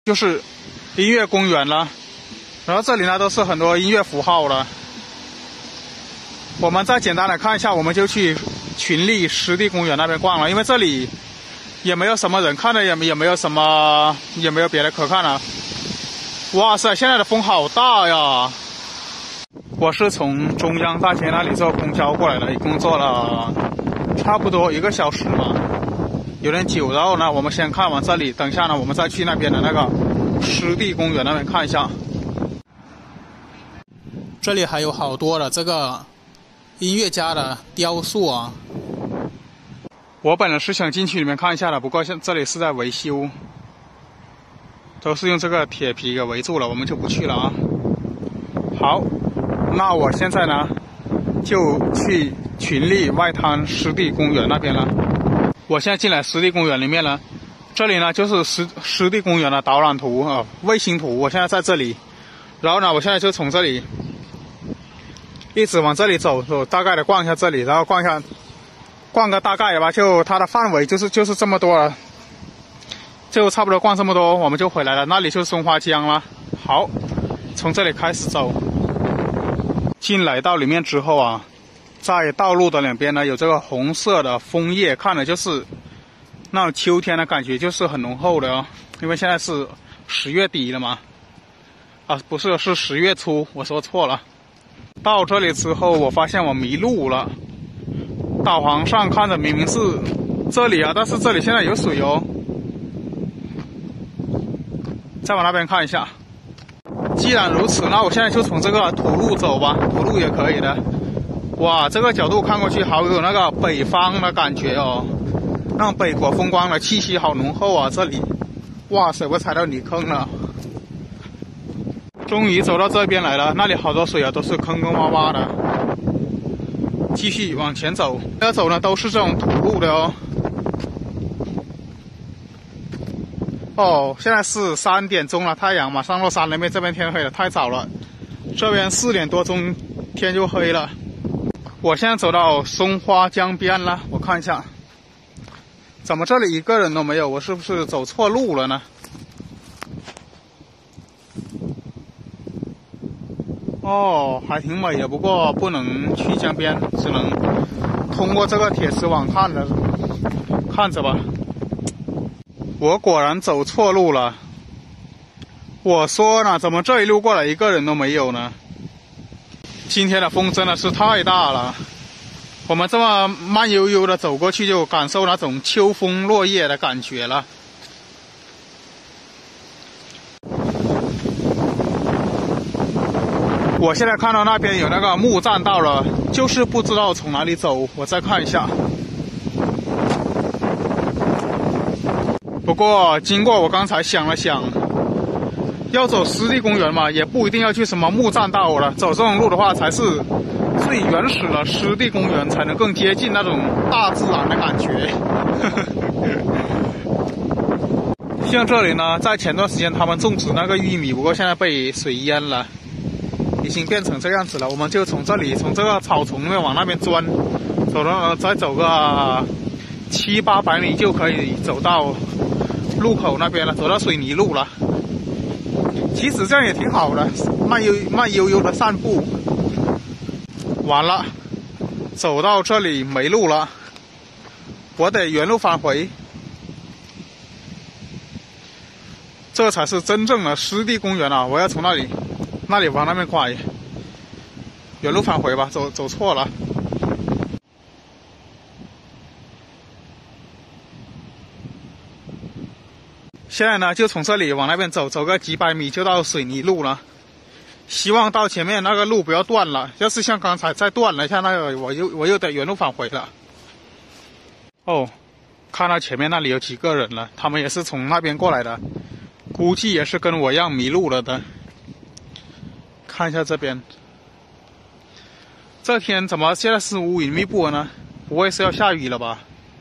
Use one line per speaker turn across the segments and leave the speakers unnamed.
就是音乐公园了。然后这里呢都是很多音乐符号了。我们再简单的看一下，我们就去群力湿地公园那边逛了，因为这里也没有什么人看的，也没有别的可看了。哇塞，现在的风好大呀！我是从中央大街那里坐公交过来的，一共坐了差不多1个小时嘛，有点久。然后呢，我们先看完这里，等一下呢，我们再去那边的那个湿地公园那边看一下。这里还有好多的这个音乐家的雕塑啊。我本来是想进去里面看一下的，不过这里是在维修，都是用这个铁皮给围住了，我们就不去了啊。好，那我现在呢就去群力外滩湿地公园那边了。我现在进来湿地公园里面了，这里呢就是湿地公园的导览图啊，卫星图。我现在在这里，然后呢，我现在就从这里一直往这里走，大概的逛一下这里，然后逛个大概吧，就它的范围就是这么多了，就差不多逛这么多，我们就回来了。那里就是松花江了。好，从这里开始走，进来到里面之后啊，在道路的两边呢有这个红色的枫叶，看的就是那种秋天的感觉，就是很浓厚的哦。因为现在是10月底了嘛，啊，不是，是10月初，我说错了。到这里之后，我发现我迷路了。导航上看着明明是这里啊，但是这里现在有水哦。再往那边看一下。既然如此，那我现在就从这个土路走吧，土路也可以的。哇，这个角度看过去好有那个北方的感觉哦，那种北国风光的气息好浓厚啊！这里，哇塞，我踩到泥坑了。终于走到这边来了，那里好多水啊，都是坑坑洼洼的。继续往前走，要走呢都是这种土路的哦。哦，现在是3点钟了，太阳马上落山了，因为这边天黑了，太早了。这边4点多钟天就黑了。我现在走到松花江边了，我看一下，怎么这里一个人都没有？我是不是走错路了呢？哦，还挺美的，不过不能去江边，只能通过这个铁丝网看着吧。我果然走错路了。我说呢，怎么这一路过来一个人都没有呢？今天的风真的是太大了，我们这么慢悠悠的走过去，就感受那种秋风落叶的感觉了。我现在看到那边有那个木栈道了，就是不知道从哪里走，我再看一下。不过经过我刚才想了想，要走湿地公园嘛，也不一定要去什么木栈道了，走这种路的话才是最原始的湿地公园，才能更接近那种大自然的感觉。像这里呢，在前段时间他们种植那个玉米，不过现在被水淹了，已经变成这样子了。我们就从这个草丛里面往那边钻，再走个700-800米就可以走到路口那边了，走到水泥路了。其实这样也挺好的，慢悠悠的散步。完了，走到这里没路了，我得原路返回。这才是真正的湿地公园啊！我要从那里往那边拐，原路返回吧，走错了。现在呢，就从这里往那边走个几百米就到水泥路了。希望到前面那个路不要断了，要是像刚才再断了一下，那个我又得原路返回了。哦，看到前面那里有几个人了，他们也是从那边过来的，估计也是跟我一样迷路了的。看一下这边，这天怎么现在是乌云密布呢？不会是要下雨了吧？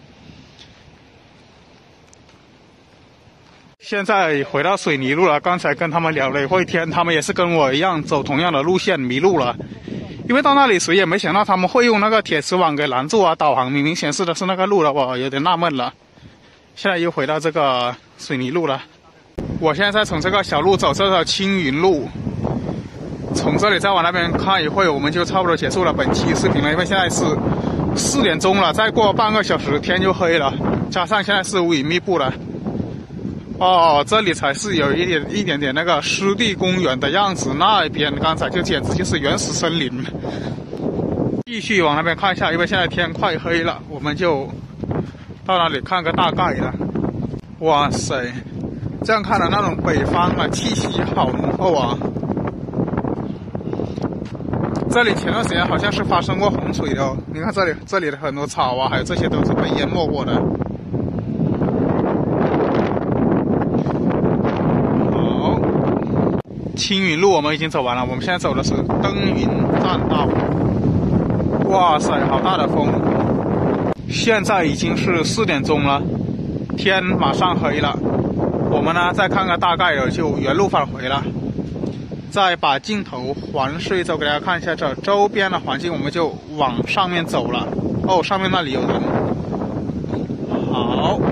现在回到水泥路了，刚才跟他们聊了一会天，他们也是跟我一样走同样的路线迷路了。因为到那里谁也没想到他们会用那个铁丝网给拦住啊，导航明明显示的是那个路了，我有点纳闷了。现在又回到这个水泥路了。 我现在在从这个小路走，这条青云路，从这里再往那边看一会，我们就差不多结束了本期视频了。因为现在是4点钟了，再过半个小时天就黑了，加上现在是乌云密布了。哦，这里才是有一点点那个湿地公园的样子，那边刚才就简直就是原始森林。继续往那边看一下，因为现在天快黑了，我们就到那里看个大概了。哇塞，这样看来那种北方啊气息好浓厚啊！这里前段时间好像是发生过洪水的哦，你看这里的很多草啊，还有这些都是被淹没过的。好，青云路我们已经走完了，我们现在走的是登云栈道。哇塞，好大的风！现在已经是4点钟了，天马上黑了。我们呢再看个大概的，就原路返回了。再把镜头环视一周，给大家看一下这周边的环境，我们就往上面走了。哦，上面那里有人。好，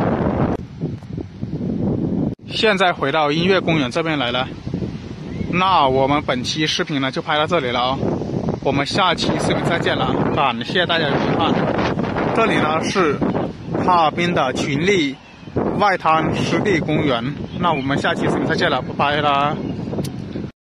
现在回到音乐公园这边来了。那我们本期视频呢就拍到这里了哦，我们下期视频再见了，感谢大家的收看。这里呢是哈尔滨的群力外滩湿地公园，那我们下期视频再见了，拜拜啦。